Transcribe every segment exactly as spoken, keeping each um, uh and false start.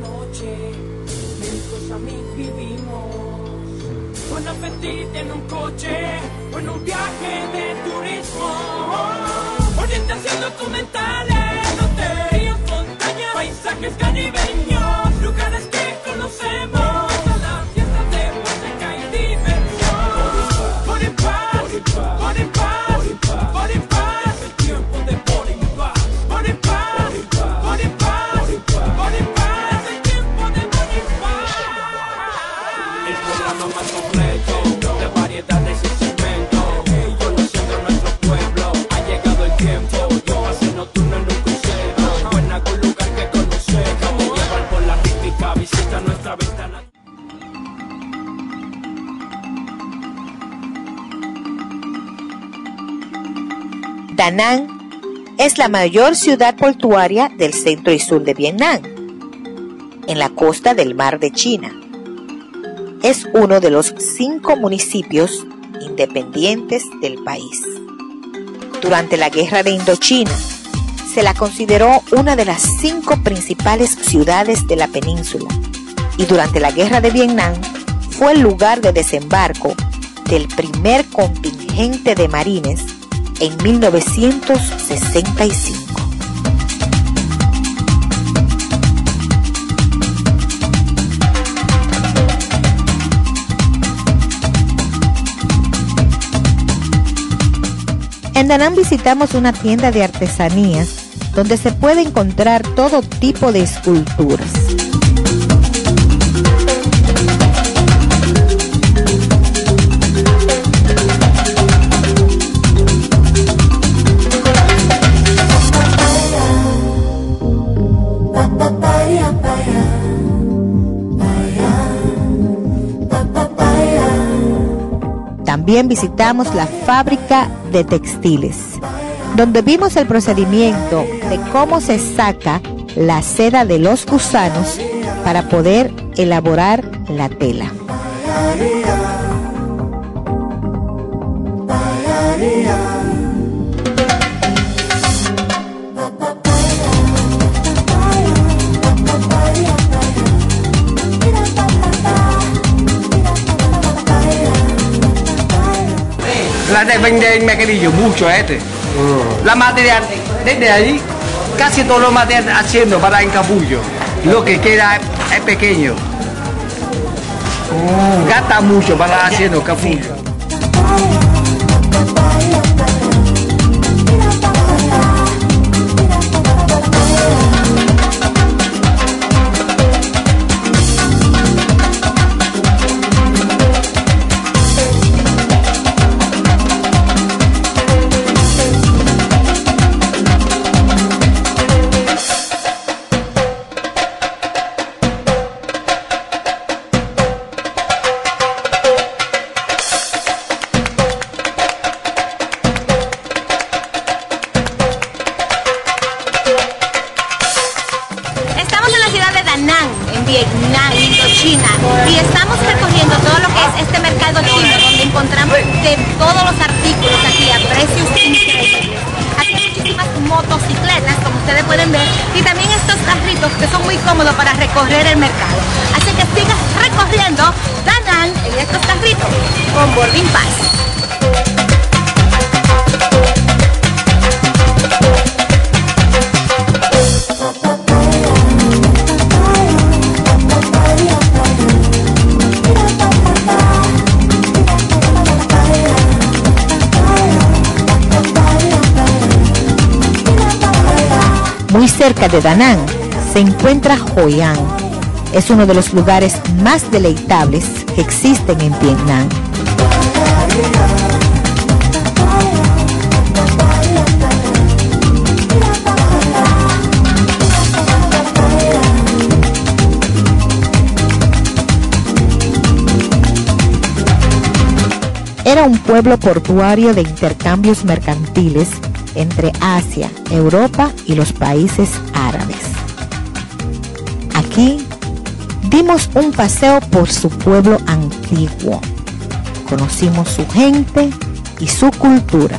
noche, juntos a mí vivimos. Con apetito en un coche, o en un viaje de turismo. Orientación documentales, hoteles, montañas, paisajes caribeños, lugares que conocemos. A la fiesta de música y diversión. Por en paz, por en paz, por en paz, el tiempo de por en paz. Por en paz, por en paz, por en paz, el tiempo de por en paz. El programa más completo, de variedades y segmentos, conociendo nuestro pueblo. Ha llegado el tiempo, yo pasé nocturno en un crucero. En algún lugar que conocer, vamos a llevar por la rítmica, visita nuestra ventana. Da Nang es la mayor ciudad portuaria del centro y sur de Vietnam, en la costa del Mar de China. Es uno de los cinco municipios independientes del país. Durante la Guerra de Indochina, se la consideró una de las cinco principales ciudades de la península, y durante la Guerra de Vietnam fue el lugar de desembarco del primer contingente de marines en mil novecientos sesenta y cinco. En Da Nang visitamos una tienda de artesanías donde se puede encontrar todo tipo de esculturas. También visitamos la fábrica de textiles, donde vimos el procedimiento de cómo se saca la seda de los gusanos para poder elaborar la tela. La de venden mercadillo mucho este. Mm. La material desde ahí, casi todo lo material haciendo para el capullo. Lo que queda es pequeño. Mm. Gasta mucho para haciendo capullo. Vietnam, Indochina, y estamos recorriendo todo lo que es este mercado chino, donde encontramos de todos los artículos aquí a precios increíbles. Aquí hay muchísimas motocicletas, como ustedes pueden ver, y también estos carritos que son muy cómodos para recorrer el mercado. Así que sigan recorriendo Da Nang en estos carritos con Boarding Pass. Muy cerca de Da Nang se encuentra Hoi An. Es uno de los lugares más deleitables que existen en Vietnam. Era un pueblo portuario de intercambios mercantiles entre Asia, Europa y los países árabes. Aquí dimos un paseo por su pueblo antiguo, conocimos su gente y su cultura.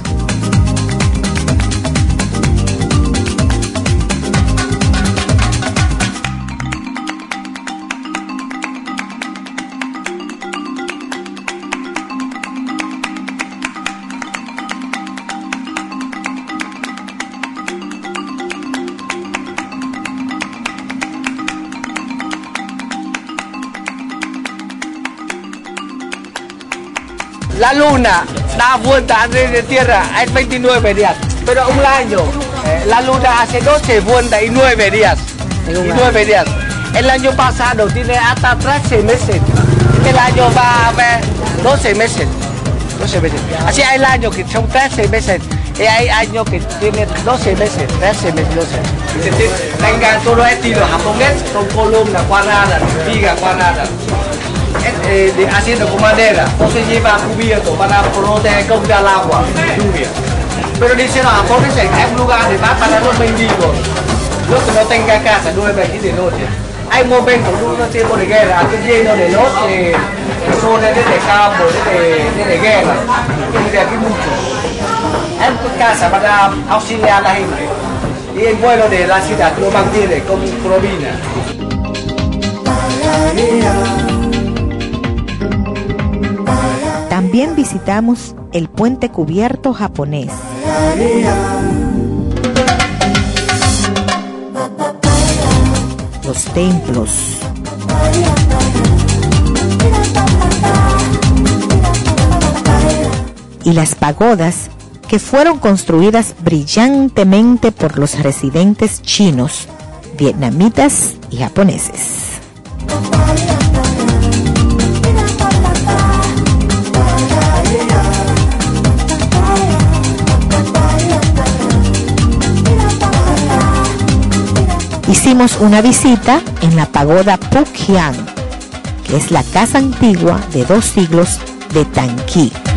La luna da vuelta alrededor de tierra en veintinueve días, pero un año, eh, la luna hace doce vueltas y nueve días. Y nueve días. El año pasado tiene hasta trece meses. El año va a haber doce meses. doce meses. Así hay el año que son trece meses. Y hay años que tiene doce meses, trece meses, doce. Tengan todo estilo japonés con columna cuadrada, viga cuadrada. Eh, de, haciendo con madera, no se lleva cubierto para proteger contra el agua, lluvia. Pero dicen los japoneses, es un lugar de paz para los mendigos, los que no tengan casa, duermen aquí de noche. Hay momentos, un tiempo de guerra, aquí lleno de noche, zonas de campo, de, de guerra, de aquí mucho. Es tu casa para auxiliar a la gente. Y el vuelo de la ciudad lo mantiene como provincia. También visitamos el puente cubierto japonés. Los templos. Y las pagodas que fueron construidas brillantemente por los residentes chinos, vietnamitas y japoneses. Hicimos una visita en la pagoda Pukhiang, que es la casa antigua de dos siglos de Tanqui.